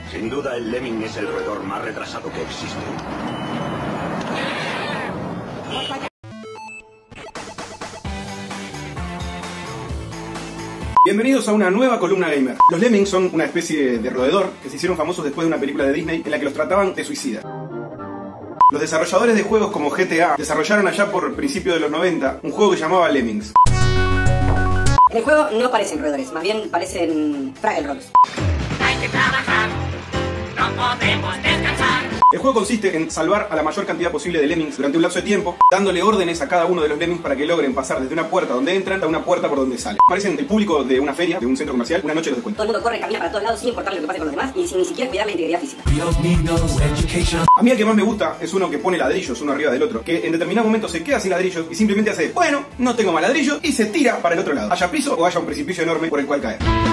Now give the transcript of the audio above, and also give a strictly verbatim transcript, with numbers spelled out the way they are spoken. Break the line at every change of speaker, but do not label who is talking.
Sin duda el Lemming es el roedor más retrasado que existe.
Bienvenidos a una nueva columna gamer. Los Lemmings son una especie de roedor que se hicieron famosos después de una película de Disney en la que los trataban de suicida. Los desarrolladores de juegos como G T A desarrollaron allá por principios de los noventa un juego que llamaba Lemmings.
En el juego no parecen roedores, más bien parecen Fraggle Rocks.
Hay que trabajar, no podemos descansar.
El juego consiste en salvar a la mayor cantidad posible de Lemmings durante un lapso de tiempo, dándole órdenes a cada uno de los Lemmings para que logren pasar desde una puerta donde entran a una puerta por donde salen. Parecen el público de una feria, de un centro comercial, una noche los descuentos.
Todo el mundo corre y camina para todos lados sin importar lo que pase con los demás y sin ni siquiera cuidar la integridad física.
A mí el que más me gusta es uno que pone ladrillos uno arriba del otro, que en determinado momento se queda sin ladrillos y simplemente hace, bueno, no tengo más ladrillos, y se tira para el otro lado, haya piso o haya un precipicio enorme por el cual caer.